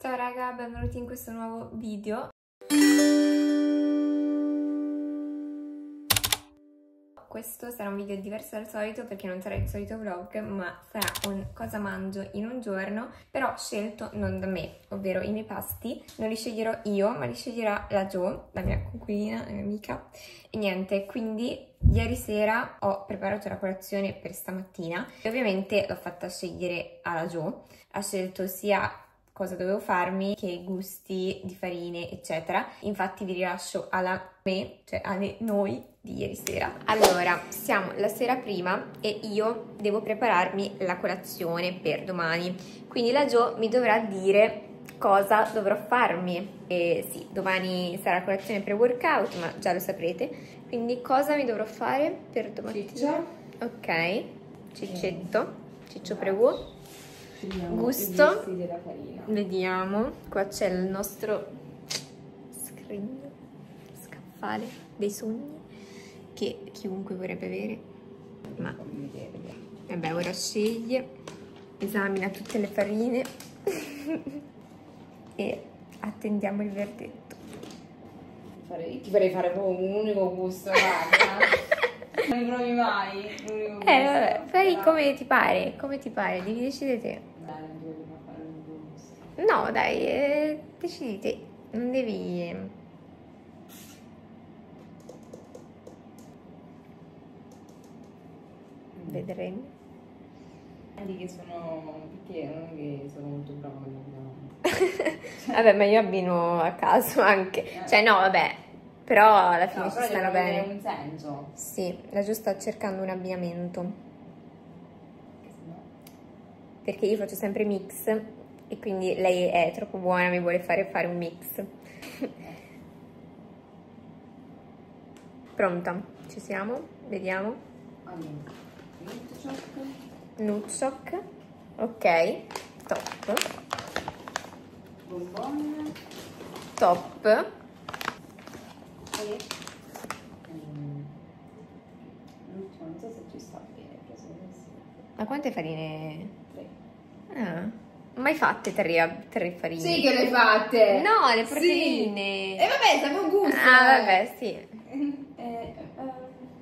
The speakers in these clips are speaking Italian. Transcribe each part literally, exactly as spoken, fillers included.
Ciao raga, benvenuti in questo nuovo video. Questo sarà un video diverso dal solito perché non sarà il solito vlog, ma sarà un cosa mangio in un giorno, però scelto non da me, ovvero i miei pasti non li sceglierò io, ma li sceglierà la Jo, la mia coinquilina, la mia amica. E niente, quindi ieri sera ho preparato la colazione per stamattina e ovviamente l'ho fatta scegliere alla Jo. Ha scelto sia cosa dovevo farmi, che gusti di farine, eccetera. Infatti vi rilascio alla me, cioè alle noi di ieri sera. Allora, siamo la sera prima e io devo prepararmi la colazione per domani. Quindi la Jo mi dovrà dire cosa dovrò farmi. E sì, domani sarà colazione pre-workout, ma già lo saprete. Quindi cosa mi dovrò fare per domani? Ciccia. Ok, ciccetto, ciccio pre-workout. Gusto, vediamo, qua c'è il nostro scrigno, scaffale dei sogni che chiunque vorrebbe avere, ma vabbè, ora sceglie, esamina tutte le farine e attendiamo il verdetto. Ti farei fare proprio un unico gusto, guarda. Non provi mai un unico gusto. Eh vabbè, fai come ti pare, come ti pare, devi decidere te. Dai, non ti voglio fare un unico gusto. No, dai, eh, decidi te, non devi... Eh. Vedremo. Quelli che sono... perché non è che sono molto brava con la Vabbè, ma io abbino a caso anche. Cioè, no, vabbè, però alla fine no, ci però stanno deve bene. avere un senso. Sì, la Giu sta cercando un abbinamento. Perché io faccio sempre mix e quindi lei è troppo buona, mi vuole fare fare un mix. Pronta? Ci siamo? Vediamo. Allora, Nutshok. Ok. Top. Bonbon. Top. E... Um, l'ultimo, non so se ci sta bene, preso questo. Ma quante farine? Tre. Ah, mai fatte tre, tre farine? Sì che le hai fatte! No, le proteine! Sì. E vabbè, sapeva un gusto! Ah, vabbè, sì. Eh, um...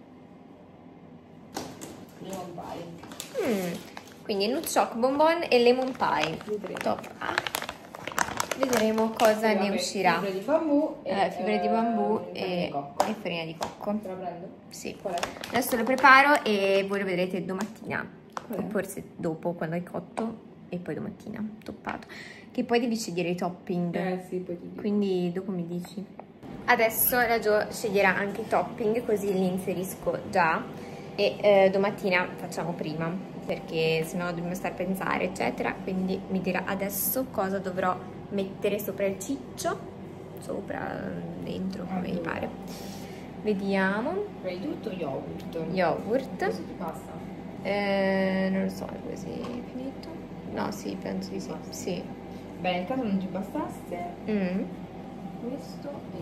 lemon pie. Mm. Quindi nutshok, bonbon e lemon pie. Top. Ah. Vedremo cosa sì, ne vabbè, uscirà. Fibre di bambù e, eh, fibre di bambù eh, e, di e farina di cocco. Te la prendo? Sì. Qual è? Adesso lo preparo e voi lo vedrete domattina. Qual è? Forse dopo, quando è cotto, e poi domattina, toppato. Che poi devi scegliere i topping. Eh sì, poi ti dico. Quindi dopo mi dici. Adesso la Jo sceglierà anche i topping, così li inserisco già. E eh, domattina facciamo prima, perché sennò dobbiamo stare a pensare, eccetera. Quindi mi dirà adesso cosa dovrò mettere sopra il ciccio, sopra, dentro, come mi pare. Vediamo. Fai tutto yogurt. Yogurt. Cosa ti passa? Eh, non lo so, così è finito. No, sì, penso di sì. Sì. Beh, nel caso non ti bastasse, Mm. questo e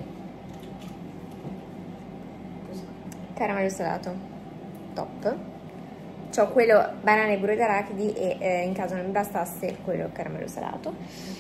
questo. Caramello salato. Top. C'ho quello banana e burro d'arachidi e eh, in caso non mi bastasse quello caramello salato.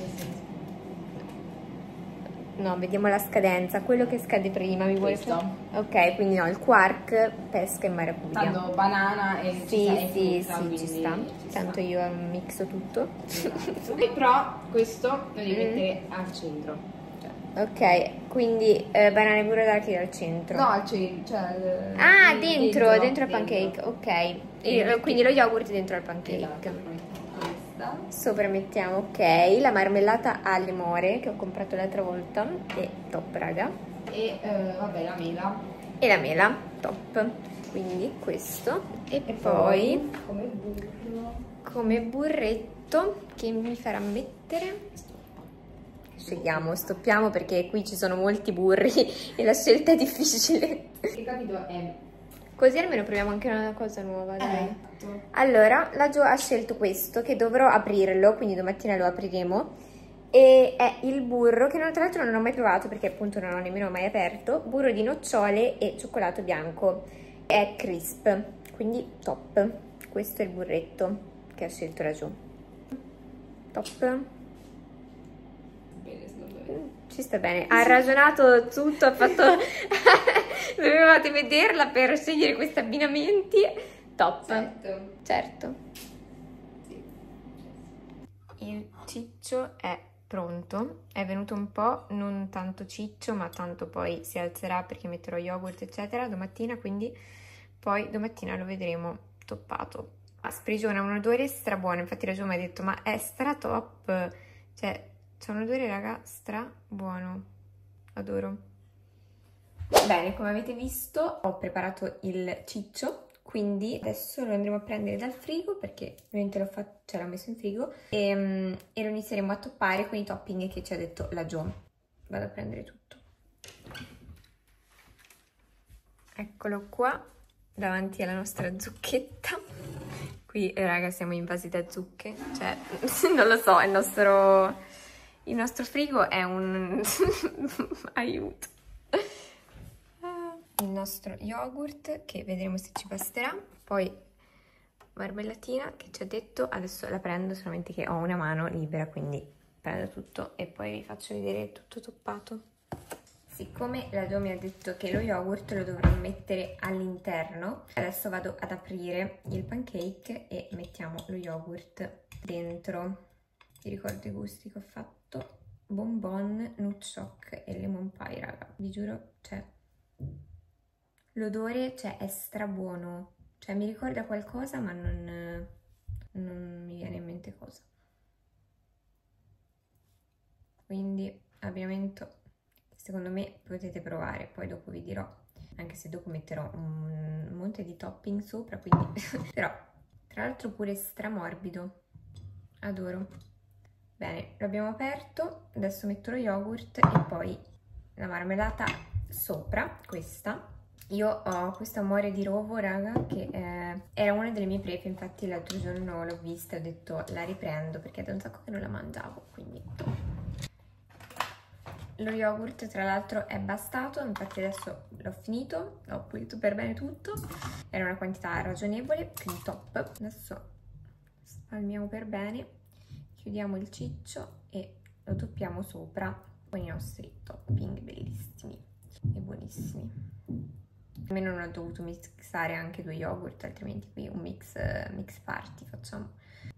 No, vediamo la scadenza, quello che scade prima mi vuole Questo. fare. Ok, quindi no, il quark, pesca e maracuja. Tanto banana e Sì, ci sta, sì, frutta, sì, ci sta. ci Tanto sta. io mixo tutto. Esatto. E però questo lo devi Mm. mettere al centro. Cioè. Ok, quindi eh, banana e burro d'arachidi al centro. No, al centro, cioè... Ah, eh, dentro, dentro al pancake, ok. E, metti- quindi lo yogurt dentro al pancake. Esatto, questa. Sopra mettiamo, ok, la marmellata alle more che ho comprato l'altra volta. E top, raga. E eh, vabbè, la mela. E la mela, top. Quindi questo. E, E poi, poi come burro. come burretto che mi farà mettere... Scegliamo, stoppiamo perché qui ci sono molti burri e la scelta è difficile. Che capito è... Così almeno proviamo anche una cosa nuova, dai. Esatto. Allora, la Jo ha scelto questo che dovrò aprirlo, quindi domattina lo apriremo. E è il burro, che tra l'altro non ho mai provato perché appunto non ho nemmeno mai aperto. Burro di nocciole e cioccolato bianco. È crisp, quindi top. Questo è il burretto che ha scelto la Jo. Top. ci sta bene. Ha ragionato tutto, ha fatto... Dovevate vederla per scegliere questi abbinamenti. Top. Certo. Certo. Sì. Il ciccio è pronto. È venuto un po', non tanto ciccio, ma tanto poi si alzerà perché metterò yogurt, eccetera, domattina, quindi poi domattina lo vedremo toppato. Ah, sprigiona un odore strabuono, infatti la Gio mi ha detto, ma è stra top. Cioè, c'è un odore, raga, stra buono. Adoro. Bene, come avete visto ho preparato il ciccio, quindi adesso lo andremo a prendere dal frigo perché ovviamente l'ho fatto, cioè l'ho messo in frigo e, um, e lo inizieremo a toppare con i topping che ci ha detto la Gio. Vado a prendere tutto. Eccolo qua, davanti alla nostra zucchetta. Qui, eh, raga, siamo invasi da zucche, cioè, non lo so, il nostro, il nostro frigo è un... aiuto. Il nostro yogurt, che vedremo se ci basterà, poi marmellatina, che ci ha detto, adesso la prendo, solamente che ho una mano libera, quindi prendo tutto e poi vi faccio vedere tutto toppato. Siccome la Gio mi ha detto che lo yogurt lo dovrò mettere all'interno, adesso vado ad aprire il pancake e mettiamo lo yogurt dentro. Vi ricordo i gusti che ho fatto? Bonbon, nut shock e lemon pie, raga. Vi giuro, cioè, l'odore, cioè, è strabuono. Cioè, mi ricorda qualcosa, ma non, non mi viene in mente cosa. Quindi, abbinamento... Secondo me potete provare, poi dopo vi dirò, anche se dopo metterò un monte di topping sopra, quindi... Però, tra l'altro pure stramorbido, adoro. Bene, l'abbiamo aperto, adesso metto lo yogurt e poi la marmellata sopra, questa. Io ho questo amore di rovo, raga, che eh, era una delle mie prefe, infatti l'altro giorno l'ho vista e ho detto la riprendo perché è da un sacco che non la mangiavo, quindi... Lo yogurt tra l'altro è bastato, infatti adesso l'ho finito, ho pulito per bene tutto, era una quantità ragionevole, quindi top. Adesso spalmiamo per bene, chiudiamo il ciccio e lo toppiamo sopra con i nostri topping bellissimi e buonissimi. Almeno non ho dovuto mixare anche due yogurt, altrimenti qui un mix, mix party facciamo.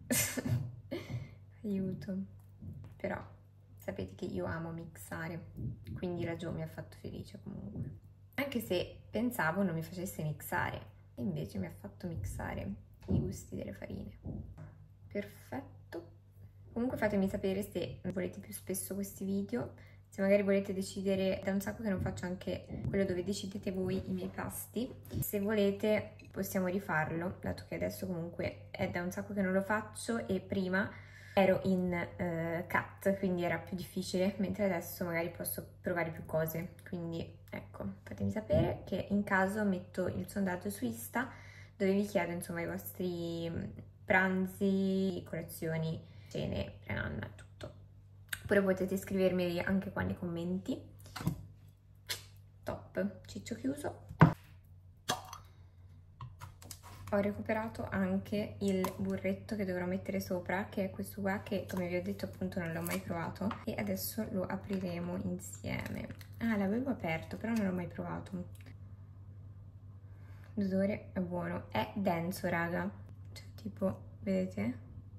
Aiuto, però... Sapete che io amo mixare, quindi la Gio mi ha fatto felice comunque. Anche se pensavo non mi facesse mixare, invece mi ha fatto mixare i gusti delle farine. Perfetto. Comunque fatemi sapere se volete più spesso questi video, se magari volete decidere, da un sacco che non faccio anche quello dove decidete voi i miei pasti. Se volete possiamo rifarlo, dato che adesso comunque è da un sacco che non lo faccio e prima... ero in uh, cut, quindi era più difficile, mentre adesso magari posso provare più cose, quindi ecco, fatemi sapere che in caso metto il sondaggio su Insta dove vi chiedo insomma i vostri pranzi, colazioni, cene, pre-nanna, tutto. Oppure potete scrivermeli anche qua nei commenti. Top, ciccio chiuso. Ho recuperato anche il burretto che dovrò mettere sopra, che è questo qua, che come vi ho detto appunto non l'ho mai provato, e adesso lo apriremo insieme. Ah, l'avevo aperto, però non l'ho mai provato. L'odore è buono, è denso, raga, cioè tipo, vedete?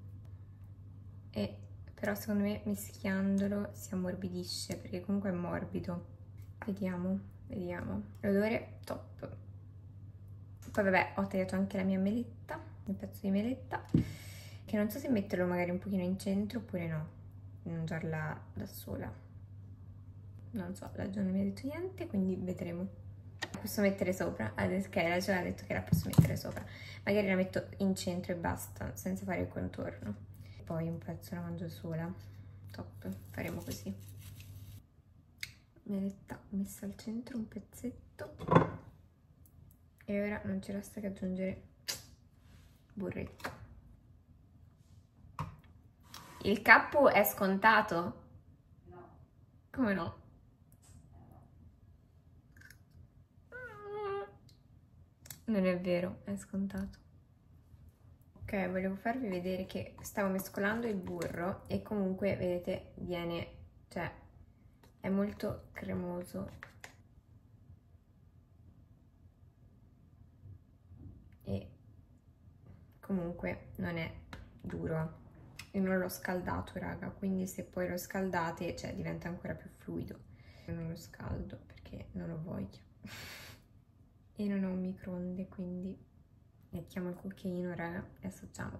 E però secondo me mischiandolo si ammorbidisce, perché comunque è morbido. Vediamo, vediamo. L'odore top. Poi vabbè, ho tagliato anche la mia meletta, un pezzo di meletta, che non so se metterlo magari un pochino in centro oppure no, mangiarla da sola. Non so, la Gio non mi ha detto niente, quindi vedremo. La posso mettere sopra, adesso che la Gio ha detto che la posso mettere sopra. Magari la metto in centro e basta, senza fare il contorno. Poi un pezzo la mangio sola. Top, faremo così. Meletta messa al centro, un pezzetto. E ora non ci resta che aggiungere burretto. Il cappo è scontato? No. Come no? Non è vero, è scontato. Ok, volevo farvi vedere che stavo mescolando il burro e comunque, vedete, viene, cioè, è molto cremoso e comunque non è duro. Io non l'ho scaldato, raga, quindi se poi lo scaldate, cioè, diventa ancora più fluido. Io non lo scaldo perché non ho voglia e non ho un microonde, quindi mettiamo il cucchiaino, raga, e assaggiamo.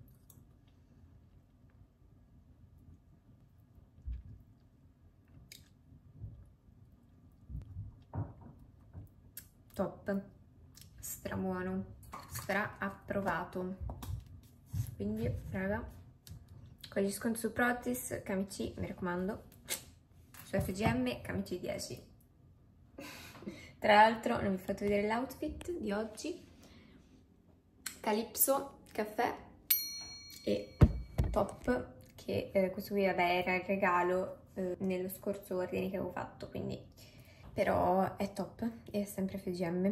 Top, stra buono, stra approvato. Quindi, raga, con gli sconti su Protis, Camici, mi raccomando, su F G M, Camici dieci. Tra l'altro non vi ho fatto vedere l'outfit di oggi. Calypso, caffè e top, che eh, questo qui vabbè era il regalo eh, nello scorso ordine che avevo fatto, quindi però è top, è sempre F G M.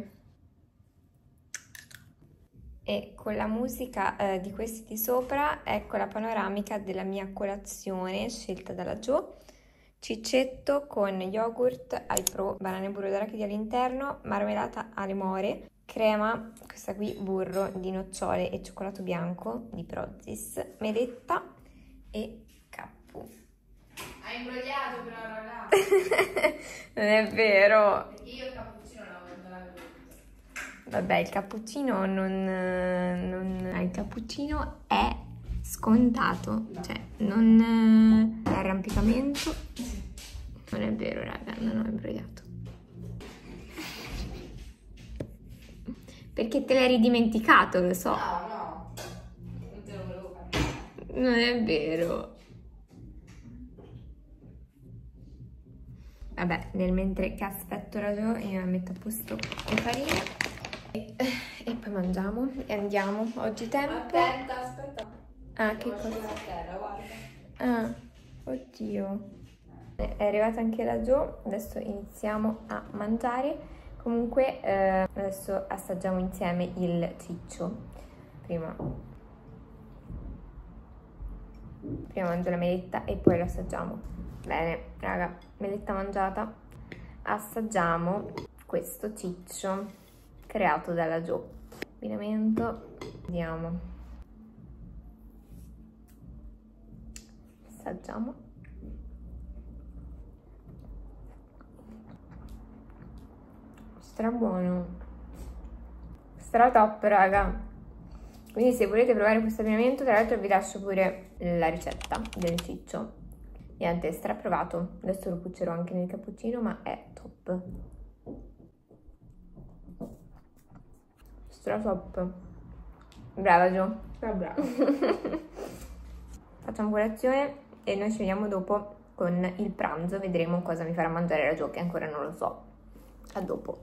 E con la musica eh, di questi di sopra, ecco la panoramica della mia colazione scelta dalla Jo. Ciccetto con yogurt ai pro, banane burro d'arachidi all'interno, marmellata alle more, crema, questa qui burro di nocciole e cioccolato bianco di Prozis, meletta e cappu. Hai imbrogliato però, raga. Non è vero. Perché io il cappuccino non l'avevo detto. Vabbè, il cappuccino non, non... il cappuccino è scontato, no. Cioè non arrampicamento. Non è vero, raga, non ho imbrogliato. Perché te l'hai dimenticato, lo so. No, no, non te lo volevo fare. Non è vero. Vabbè, nel mentre che aspetto la Jo, io la metto a posto le farine e, e poi mangiamo e andiamo. Oggi tempo. Aspetta, aspetta. Ah, che cosa? A terra, guarda. Ah, oddio. È arrivata anche la Jo, adesso iniziamo a mangiare. Comunque eh, adesso assaggiamo insieme il ciccio. Prima, prima mangio la meletta e poi lo assaggiamo. Bene, raga, meletta mangiata. Assaggiamo questo ciccio creato dalla Jo. Abbinamento, vediamo. Assaggiamo. Stra buono, stra top, raga. Quindi se volete provare questo abbinamento, tra l'altro vi lascio pure la ricetta del ciccio. Niente, stra provato. Adesso lo puccerò anche nel cappuccino, ma è top. Stra top. Brava Jo. Stra brava. Facciamo colazione e noi ci vediamo dopo con il pranzo. Vedremo cosa mi farà mangiare la Jo, che ancora non lo so. A dopo.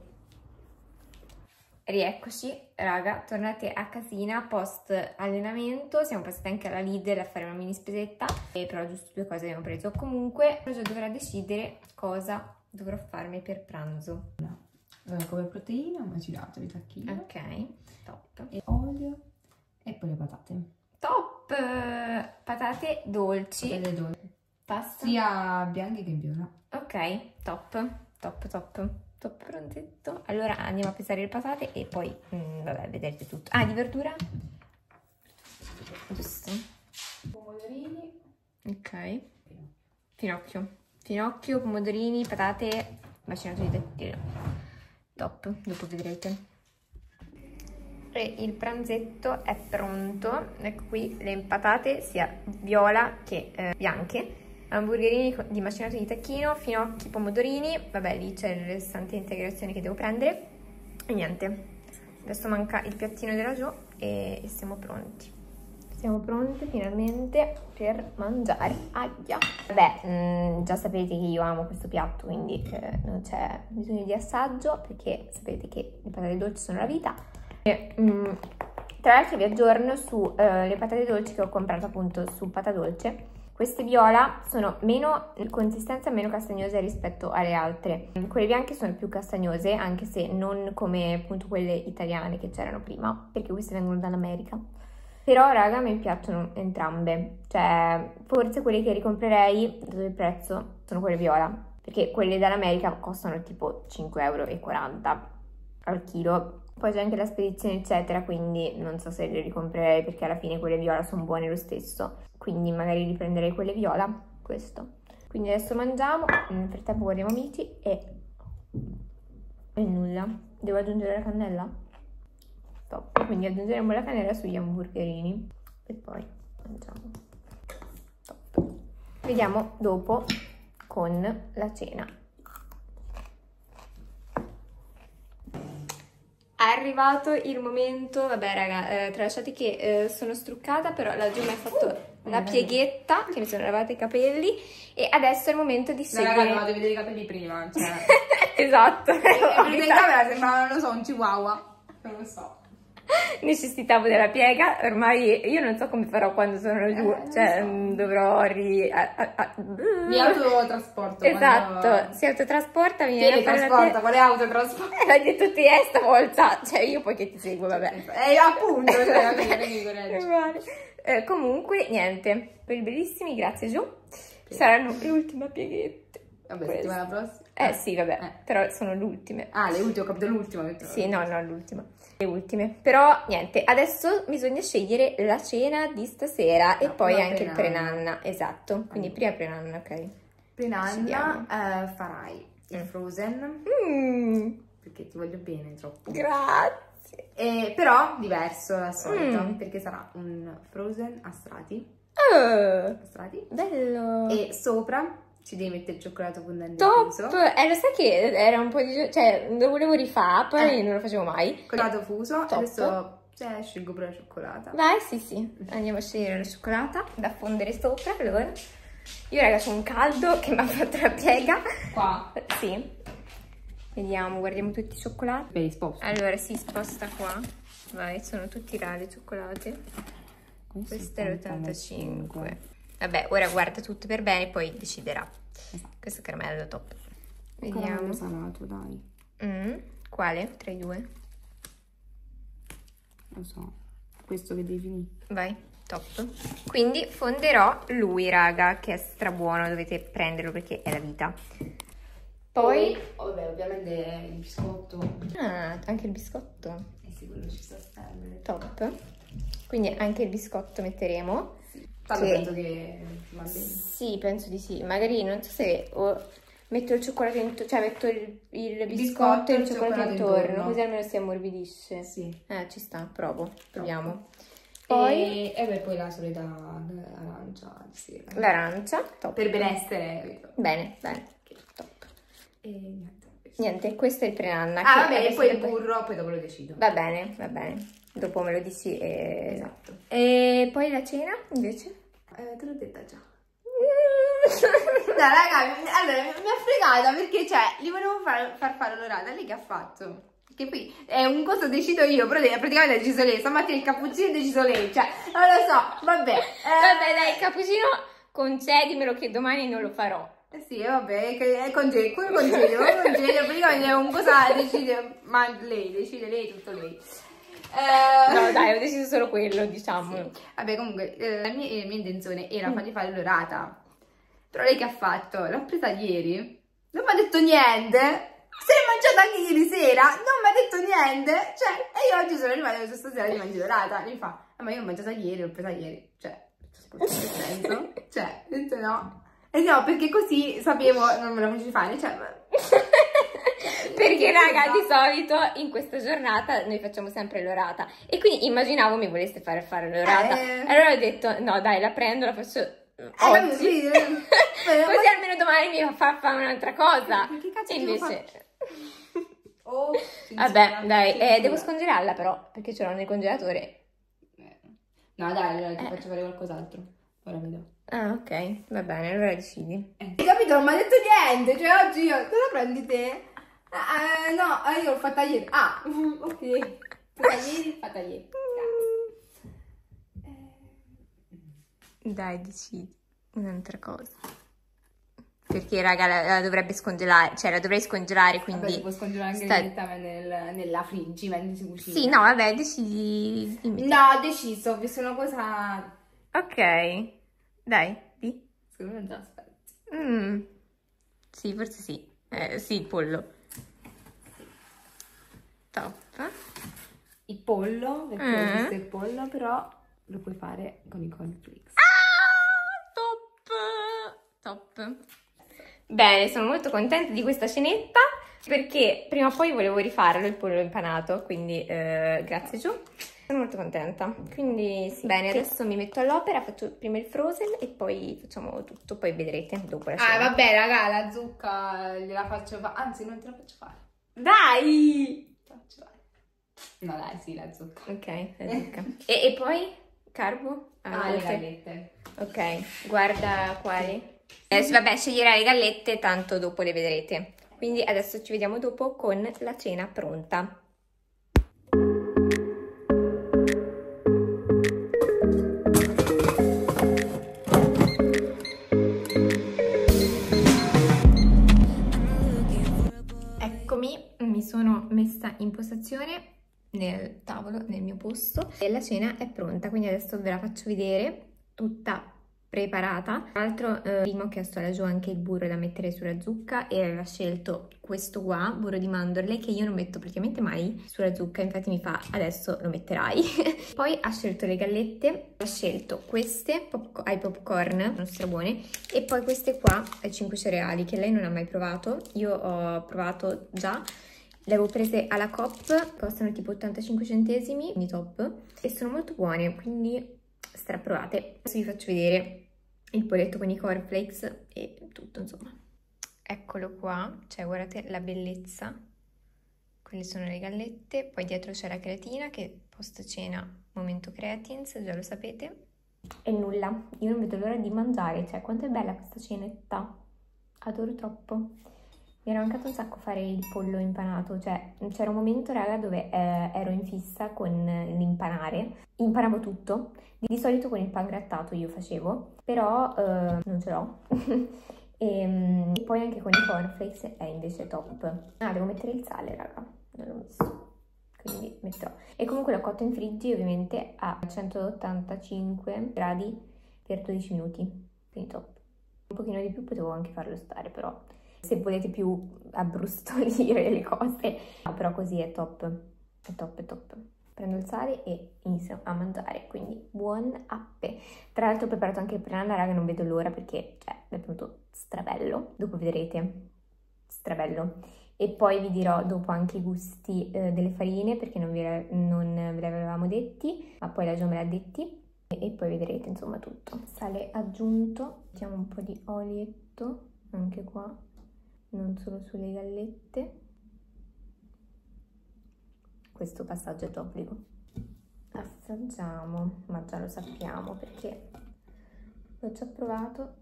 Rieccoci, raga, tornate a casina post allenamento. Siamo passati anche alla Lidl a fare una mini spesetta, e però giusto due cose abbiamo preso. Comunque oggi dovrò decidere cosa dovrò farmi per pranzo. No. Allora, come proteina macinato di tacchino, ok, top, e olio e poi le patate. top, patate dolci, Patate dolci, pasta sia bianche che viola. ok, top, top, top. Top, prontetto. Allora andiamo a pesare le patate e poi, mm, vabbè, vedrete tutto. Ah, di verdura? Giusto. Pomodorini. Ok. Finocchio. Finocchio, pomodorini, patate, macinato di tacchino. Top, dopo vedrete. E il pranzetto è pronto. Ecco qui le patate sia viola che eh, bianche. Hamburgerini di macinato di tacchino, finocchi, pomodorini, vabbè lì c'è il restante integrazione che devo prendere e niente, adesso manca il piattino della Jo e siamo pronti, siamo pronti finalmente per mangiare. Aia. Vabbè, mh, già sapete che io amo questo piatto, quindi eh, non c'è bisogno di assaggio perché sapete che le patate dolci sono la vita. E, mh, tra l'altro vi aggiorno su eh, le patate dolci che ho comprato appunto su Patadolce. Queste viola sono meno, in consistenza meno castagnose rispetto alle altre. Quelle bianche sono più castagnose, anche se non come appunto quelle italiane che c'erano prima, perché queste vengono dall'America. Però raga, mi piacciono entrambe. Cioè, forse quelle che ricomprerei, dato il prezzo, sono quelle viola. perché quelle dall'America costano tipo cinque e quaranta euro al chilo. Poi c'è anche la spedizione eccetera, quindi non so se le ricomprerei perché alla fine quelle viola sono buone lo stesso, quindi magari riprenderei quelle viola, questo. Quindi adesso mangiamo, nel frattempo guardiamo Amici e... e nulla. Devo aggiungere la cannella? Top. Quindi aggiungeremo la cannella sugli hamburgerini e poi mangiamo. Top. Vediamo dopo con la cena. È arrivato il momento, vabbè raga, eh, tralasciate che eh, sono struccata, però la Gio mi ha fatto la pieghetta, che mi sono lavata i capelli e adesso è il momento di No, seguire... raga, dovevate vedere i capelli prima, cioè... Esatto. E in camera sembrava, non lo so, un chihuahua. Non lo so. Necessitavo della piega, ormai io non so come farò quando sono giù, Eh, cioè so. mh, dovrò ri... A, a, a... Mi autotrasporto. Esatto, quando... si autotrasporta, mi viene a fare la Teletrasporta, te- quale autotrasporto? L'hai detto te stavolta, cioè io poi che ti seguo, vabbè. Eh, appunto, cioè, non mi correggi. Uguale. Eh, comunque, niente, per i bellissimi, grazie Giù, saranno le ultime pieghette. Vabbè, Queste. settimana prossima. Eh sì, vabbè, Eh. però sono le ultime. Ah, le ultime, ho capito l'ultima. Sì, no, no, l'ultima. Le ultime. Però, niente, adesso bisogna scegliere la cena di stasera e No, poi una anche il pre-nanna. pre-nanna. Esatto, quindi prima pre-nanna, ok. Pre-nanna eh, farai il Mm. frozen, Mm, perché ti voglio bene troppo. grazie. Eh, però diverso dal solito, Mm. perché sarà un frozen a strati. Oh, A strati. bello. E sopra ci devi mettere il cioccolato fondente Top! fuso. Eh, lo sai che era un po' di... cioè, lo volevo rifare, poi Eh. non lo facevo mai. Cioccolato fuso. Top. Adesso cioè, scelgo pure la cioccolata. Vai, sì, sì. Andiamo a scegliere la cioccolata da fondere sopra, allora. Io, raga, c'ho un caldo che mi ha fatto la piega. Qua. Sì. Vediamo, guardiamo tutti i cioccolati. Beh, sposto. Allora, si sposta qua. Vai, sono tutti là le cioccolate. Questo è l'ottantacinque. Vabbè, ora guarda tutto per bene, poi deciderà. Esatto. Questo caramello top. Vediamo. Vediamo. Salato, dai. Mm, quale? Tra i due? Lo so. Questo che devi finire. Vai, top. Quindi fonderò lui, raga, che è strabuono, dovete prenderlo perché è la vita. Poi... vabbè, ovviamente il biscotto. Ah, anche il biscotto. Eh sì, quello ci sta sempre. Top. Quindi anche il biscotto metteremo. Tanto Sì. penso che va bene. Sì, penso di sì. Magari non so se o metto il cioccolato intorno, cioè metto il, il biscotto e il cioccolato intorno, intorno. così almeno si ammorbidisce. Sì. Eh, ci sta, provo, proviamo. Poi... E, e beh, poi la solita arancia di sera. L'arancia, top. Per benessere. Bene, bene, top. E niente. Niente, questo è il pre-nanna. Ah, che vabbè, e adesso poi il dopo- burro, poi dopo lo decido. Va bene, va bene. Dopo me lo dici e... Esatto. E poi la cena, invece? Eh, te l'ho detta già. No, raga, allora mi ha fregata perché, cioè, gli volevo far, far fare l'orata. Lei che ha fatto? Che poi è un coso decido io, però praticamente ha deciso lei. Stamattina il cappuccino ha deciso lei, cioè, non lo so, vabbè. Eh, Vabbè, dai, il cappuccino concedimelo che domani non lo farò. Eh sì, eh, vabbè, che è congedo, come congedo, come congedo, praticamente è un cosa decide, ma lei, decide lei, tutto lei. Eh, No, dai, ho deciso solo quello, diciamo. sì. Vabbè, comunque, eh, la, mia, la mia intenzione era fargli fare l'orata. Però lei che ha fatto? L'ha presa ieri, non mi ha detto niente, se l'è mangiata anche ieri sera, non mi ha detto niente, cioè, e io oggi sono arrivata questa stasera di mangiare l'orata, mi fa, ah, ma io l'ho mangiata ieri, l'ho presa ieri, cioè, che senso? Cioè, ho detto no. E no, perché così sapevo, non me la facevi fare, cioè... Perché raga, di solito in questa giornata noi facciamo sempre l'orata e quindi immaginavo mi voleste fare fare l'orata. Eh. Allora ho detto no dai, la prendo, la faccio Eh, oggi. sì, eh, Così almeno domani mi fa fare un'altra cosa. Ma che cazzo E devo invece... Oh, Vabbè, dai, eh, devo scongelarla però, perché ce l'ho nel congelatore. No, dai, allora ti Eh. faccio fare qualcos'altro. Ora mi do. Ah, ok, va bene, allora decidi. Eh. Hai capito? Non mi ha detto niente, cioè oggi io... Cosa prendi te? Ah, eh, no, eh, io l'ho fatta ieri. Ah, ok. Fatta ieri, fatta ieri. Dai, decidi un'altra cosa. Perché raga la, la dovrebbe scongelare, cioè la dovrei scongelare, quindi... Vabbè, si può scongelare anche sta- direttamente nel, nella friggi, mentre si cucina. Sì, no, vabbè, decidi. Dimmi. No, ho deciso, ho visto una cosa... Ok, dai, di. Secondo me non te l'aspetti. Mm. Sì, forse sì. Eh, sì, il pollo. Top. Il pollo, perché Mm. ho visto il pollo, però lo puoi fare con i cornflakes. Ah, top! Top. Bene, sono molto contenta di questa cenetta perché prima o poi volevo rifarlo il pollo impanato, quindi eh, grazie Giù. Sono molto contenta. Quindi sì. Bene, adesso mi metto all'opera, faccio prima il frozen e poi facciamo tutto, poi vedrete dopo la cena. Ah, vabbè, raga, la zucca gliela faccio fare. Anzi, non te la faccio fare. Dai! Te la faccio fare. No, dai, sì, la zucca. Ok, la zucca. e, e poi? Carbo? Ah, le gallette. Ok, guarda quali. Eh, vabbè, sceglierai le gallette, tanto dopo le vedrete. Quindi adesso ci vediamo dopo con la cena pronta. Eccomi, mi sono messa in postazione nel tavolo, nel mio posto e la cena è pronta, quindi adesso ve la faccio vedere tutta preparata. Tra l'altro eh, prima ho chiesto alla Gio anche il burro da mettere sulla zucca e aveva scelto questo qua, burro di mandorle, che io non metto praticamente mai sulla zucca, infatti mi fa adesso lo metterai. Poi ha scelto le gallette, ha scelto queste pop ai popcorn, sono strabuone, e poi queste qua ai cinque cereali che lei non ha mai provato, io ho provato già. Le avevo prese alla Coop, costano tipo ottantacinque centesimi, quindi top, e sono molto buone, quindi straprovate. Adesso vi faccio vedere il polletto con i cornflakes e tutto, insomma. Eccolo qua, cioè guardate la bellezza. Quelle sono le gallette, poi dietro c'è la creatina che post cena, momento creatins, già lo sapete. E nulla, io non vedo l'ora di mangiare, cioè quanto è bella questa cenetta, adoro troppo. Mi era mancato un sacco fare il pollo impanato, cioè c'era un momento, raga, dove eh, ero in fissa con l'impanare, impanavo tutto, di solito con il pangrattato io facevo, però eh, non ce l'ho, e, e poi anche con i cornflakes è invece top. Ah, devo mettere il sale, raga, non l'ho messo, quindi metterò. E comunque l'ho cotto in friggi ovviamente a centottantacinque gradi per dodici minuti, quindi top. Un pochino di più potevo anche farlo stare, però se volete più abbrustolire le cose, no, però così è top, è top, è top. Prendo il sale e inizio a mangiare, quindi buon appe. Tra l'altro ho preparato anche il prenana, raga, non vedo l'ora perché cioè, è venuto strabello, dopo vedrete, strabello. E poi vi dirò dopo anche i gusti eh, delle farine, perché non, vi, non ve li avevamo detti, ma poi la Gio me l'ha detti, e, e poi vedrete insomma tutto. Sale aggiunto, mettiamo un po' di olietto anche qua, non solo sulle gallette. Questo passaggio è d'obbligo. Assaggiamo, ma già lo sappiamo perché l'ho già provato.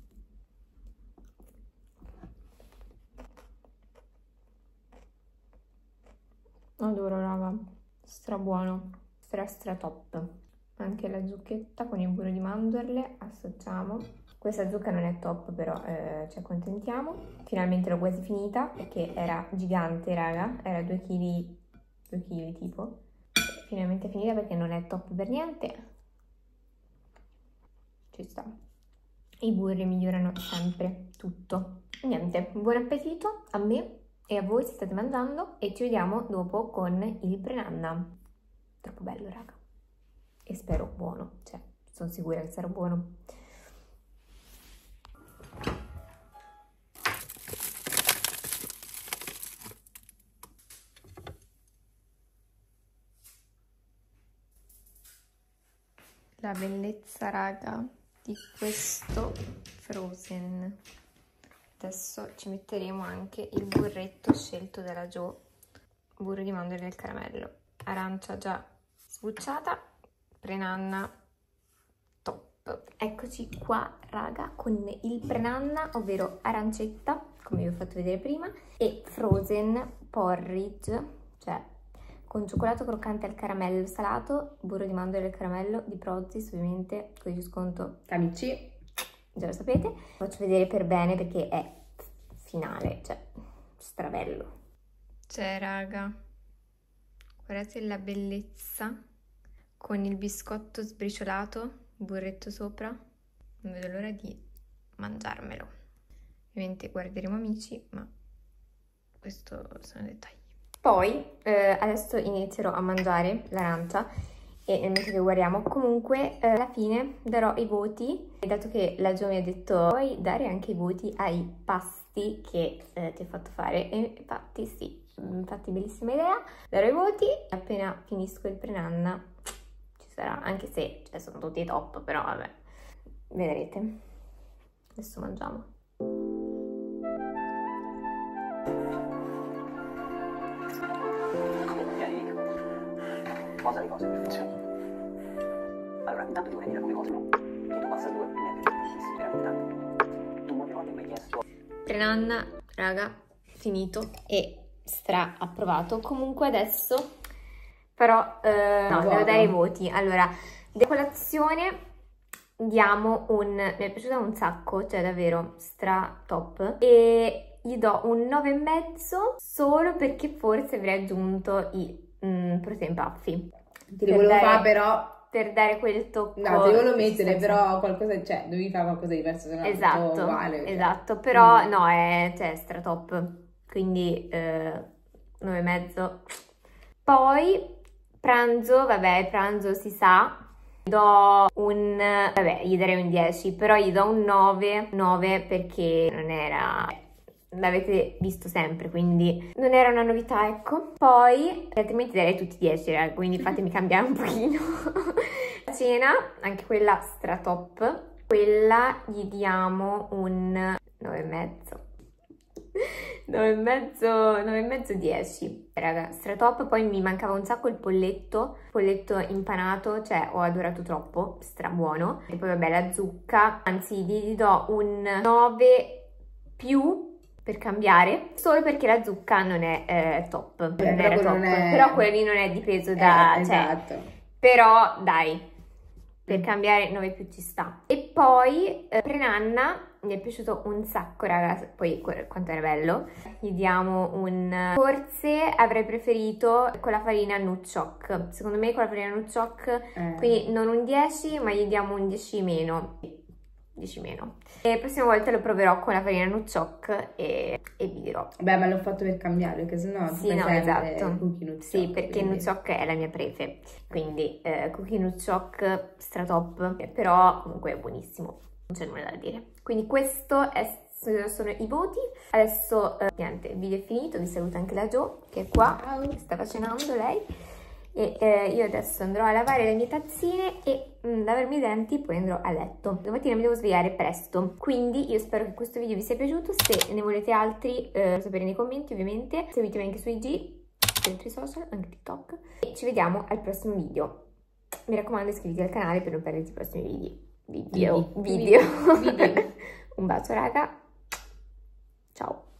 Adoro, raga, strabuono, stra stra top. Anche la zucchetta con il burro di mandorle, assaggiamo. Questa zucca non è top, però eh, ci accontentiamo. Finalmente l'ho quasi finita perché era gigante, raga, era due chili, due chili tipo. Finalmente finita perché non è top per niente. Ci sta. I burri migliorano sempre tutto. Niente, buon appetito a me e a voi se state mangiando e ci vediamo dopo con il prenanna. Troppo bello, raga. E spero buono, cioè sono sicura che sarà buono. La bellezza, raga, di questo frozen. Adesso ci metteremo anche il burretto scelto dalla Gio, burro di mandorle al caramello, arancia già sbucciata, prenanna top. Eccoci qua, raga, con il prenanna, ovvero arancetta, come vi ho fatto vedere prima, e frozen porridge, cioè con cioccolato croccante al caramello salato, burro di mandorle al caramello di Prozis, ovviamente, codice sconto Amici, già lo sapete. Faccio vedere per bene perché è finale, cioè strabello. Cioè, raga, guardate la bellezza, con il biscotto sbriciolato, burretto sopra, non vedo l'ora di mangiarmelo. Ovviamente guarderemo Amici, ma questo sono dettagli. Poi eh, adesso inizierò a mangiare l'arancia e nel mentre che guardiamo comunque eh, alla fine darò i voti, e dato che la Gio mi ha detto puoi dare anche i voti ai pasti che eh, ti ho fatto fare, e infatti sì, infatti bellissima idea, darò i voti e appena finisco il pre-nanna ci sarà, anche se cioè, sono tutti top, però vabbè, vedrete. Adesso mangiamo. Cosa le cose per funzionare? Allora, intanto ti vorrei dire come cosa, no? Che tu passa due, niente, tantissimi, veramente tanti. Tu molte volte mi hai chiesto... Pre-nanna, raga, finito e stra approvato. Comunque adesso però eh, no, devo dare i voti. Allora, di colazione diamo un... mi è piaciuta un sacco, cioè davvero stra top, e gli do un nove e mezzo solo perché forse avrei aggiunto i mm, protein puffy. Ti volevo dare, fare però... per dare quel tocco... No, ti volevo mettere però qualcosa, cioè dovevi fare qualcosa di diverso, se no esatto, tutto uguale. Cioè. Esatto, però mm. no, è cioè, stra top, quindi eh, nove e mezzo. Poi pranzo, vabbè, pranzo si sa, do un, vabbè, gli darei un dieci, però gli do un nove, nove perché non era... l'avete visto sempre, quindi non era una novità, ecco. Poi altrimenti darei tutti dieci, ragazzi, quindi fatemi cambiare un pochino. La cena, anche quella stra top, quella gli diamo un nove e mezzo. nove e mezzo, nove e mezzo, dieci, raga, stra top. Poi mi mancava un sacco il polletto, polletto impanato, cioè ho adorato troppo, stra buono. E poi vabbè la zucca, anzi gli do un nove più per cambiare, solo perché la zucca non è eh, top, non eh, era top, è... però quello lì non è dipeso da... Eh, esatto. Cioè, però dai, per cambiare nove più ci sta. E poi eh, pre-nanna mi è piaciuto un sacco, raga, poi quanto era bello. Gli diamo un... forse avrei preferito con la farina Nutshock, secondo me con la farina Nutshock, eh. quindi non un dieci, ma gli diamo un dieci meno. dieci meno. E la prossima volta lo proverò con la farina Nutshock e, e vi dirò. Beh, ma l'ho fatto per cambiare, perché sennò sì, no, esatto. Cookie Nutshock. Sì, perché quindi... Nutshock è la mia prefe, quindi eh, Cookie Nutshock stra top, però comunque è buonissimo, non c'è nulla da dire. Quindi questo è, sono i voti. Adesso eh, niente, il video è finito, vi saluta anche la Gio che è qua, che sta cenando lei. E eh, io adesso andrò a lavare le mie tazzine e mh, lavarmi i denti, poi andrò a letto. Domattina mi devo svegliare presto, quindi io spero che questo video vi sia piaciuto. Se ne volete altri eh, sapere nei commenti, ovviamente. Seguitemi anche su I G, su altri social, anche TikTok, e ci vediamo al prossimo video. Mi raccomando, iscriviti al canale per non perdere i prossimi video. Video, video. video. video. Un bacio raga, ciao.